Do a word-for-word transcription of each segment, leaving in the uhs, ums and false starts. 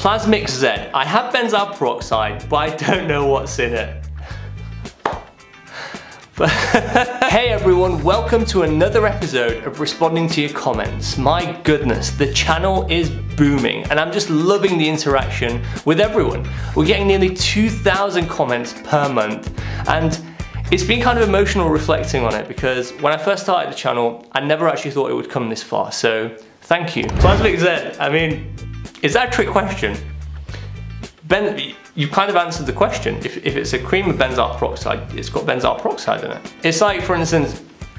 Plasmic Z. I have benzyl peroxide, but I don't know what's in it. Hey everyone, welcome to another episode of responding to your comments. My goodness, the channel is booming and I'm just loving the interaction with everyone. We're getting nearly two thousand comments per month and it's been kind of emotional reflecting on it because when I first started the channel, I never actually thought it would come this far, so thank you. Plasmic Z, I mean, is that a trick question? Ben, you've kind of answered the question. If, if it's a cream of benzyl peroxide, it's got benzyl peroxide in it. It's like, for instance,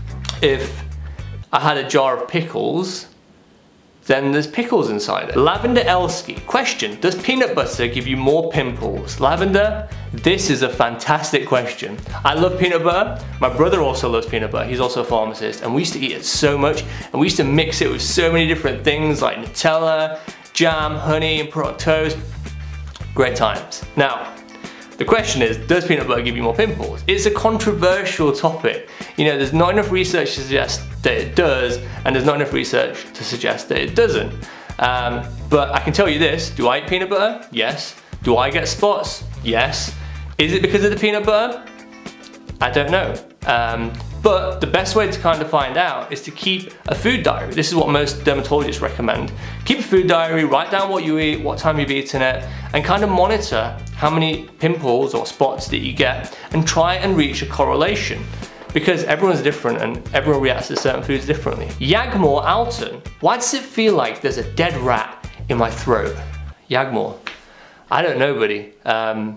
if I had a jar of pickles, then there's pickles inside it. Lavender Elsky. Question, does peanut butter give you more pimples? Lavender, this is a fantastic question. I love peanut butter. My brother also loves peanut butter. He's also a pharmacist and we used to eat it so much and we used to mix it with so many different things like Nutella, jam, honey, and put on toast. Great times. Now, the question is, does peanut butter give you more pimples? It's a controversial topic. You know, there's not enough research to suggest that it does, and there's not enough research to suggest that it doesn't. Um, but I can tell you this, do I eat peanut butter? Yes. Do I get spots? Yes. Is it because of the peanut butter? I don't know. Um, but the best way to kind of find out is to keep a food diary. This is what most dermatologists recommend. Keep a food diary, write down what you eat, what time you've eaten it, and kind of monitor how many pimples or spots that you get and try and reach a correlation. Because everyone's different and everyone reacts to certain foods differently. Yagmore Alton, why does it feel like there's a dead rat in my throat? Yagmore, I don't know, buddy. Um,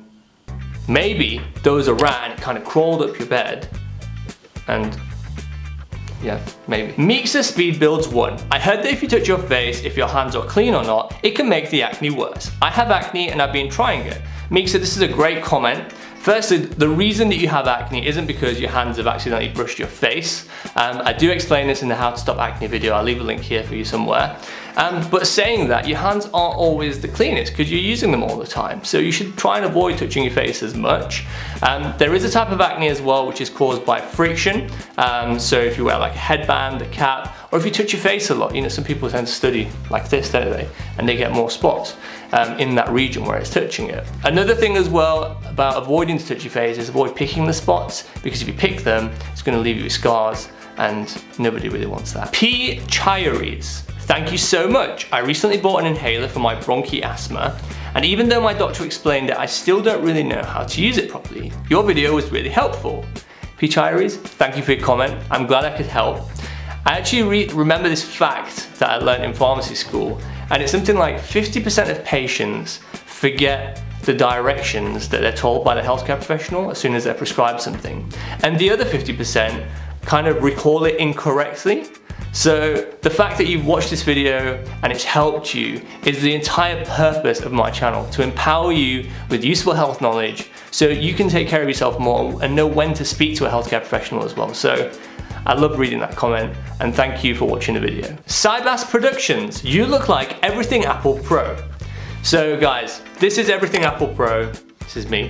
maybe there was a rat and it kind of crawled up your bed and yeah, maybe. Mixa Speed Builds one. I heard that if you touch your face, if your hands are clean or not, it can make the acne worse. I have acne and I've been trying it. Mixa, this is a great comment. Firstly, the reason that you have acne isn't because your hands have accidentally brushed your face. Um, I do explain this in the How to Stop Acne video. I'll leave a link here for you somewhere. Um, but saying that, your hands aren't always the cleanest because you're using them all the time. So you should try and avoid touching your face as much. Um, there is a type of acne as well which is caused by friction. Um, so if you wear like a headband, a cap, or if you touch your face a lot, you know, some people tend to study like this, don't they? And they get more spots um, in that region where it's touching it. Another thing as well about avoiding to touch your face is avoid picking the spots, because if you pick them, it's going to leave you with scars and nobody really wants that. P. Chiaries. Thank you so much. I recently bought an inhaler for my bronchi asthma, and even though my doctor explained it, I still don't really know how to use it properly. Your video was really helpful. P. Chiaries, thank you for your comment. I'm glad I could help. I actually re remember this fact that I learned in pharmacy school, and it's something like fifty percent of patients forget the directions that they're told by the healthcare professional as soon as they're prescribed something. And the other fifty percent kind of recall it incorrectly. So the fact that you've watched this video and it's helped you is the entire purpose of my channel, to empower you with useful health knowledge so you can take care of yourself more and know when to speak to a healthcare professional as well. So I love reading that comment and thank you for watching the video. Cybas Productions, you look like Everything Apple Pro. So guys, this is Everything Apple Pro, this is me.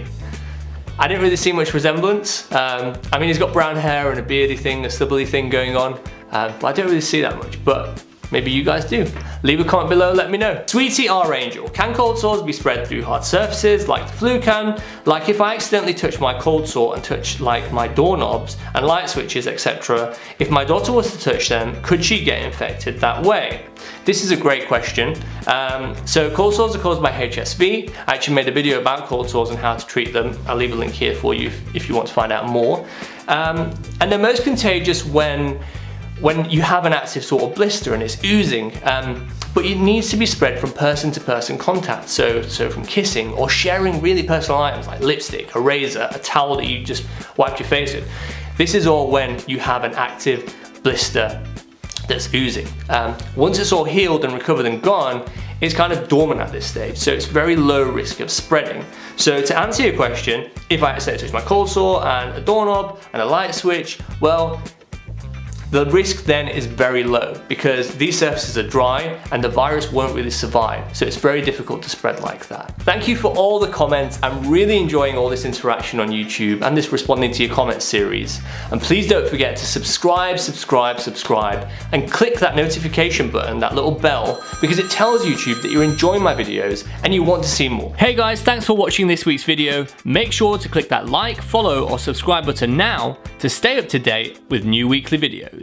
I didn't really see much resemblance. Um, I mean, he's got brown hair and a beardy thing, a stubbly thing going on. Uh, but I don't really see that much, but maybe you guys do. Leave a comment below, let me know. Sweetie R Angel, can cold sores be spread through hard surfaces like the flu can? Like if I accidentally touch my cold sore and touch like my doorknobs and light switches, et cetera, if my daughter was to touch them, could she get infected that way? This is a great question. Um, so cold sores are caused by H S V. I actually made a video about cold sores and how to treat them. I'll leave a link here for you if, if you want to find out more. Um, and they're most contagious when when you have an active sort of blister and it's oozing, um, but it needs to be spread from person to person contact, so, so from kissing or sharing really personal items like lipstick, a razor, a towel that you just wiped your face with. This is all when you have an active blister that's oozing. Um, once it's all healed and recovered and gone, it's kind of dormant at this stage, so it's very low risk of spreading. So to answer your question, if I accidentally touch my cold sore and a doorknob and a light switch, well, the risk then is very low because these surfaces are dry and the virus won't really survive, so it's very difficult to spread like that. Thank you for all the comments. I'm really enjoying all this interaction on YouTube and this responding to your comments series. And please don't forget to subscribe, subscribe, subscribe, and click that notification button, that little bell, because it tells YouTube that you're enjoying my videos and you want to see more. Hey guys, thanks for watching this week's video. Make sure to click that like, follow, or subscribe button now to stay up to date with new weekly videos.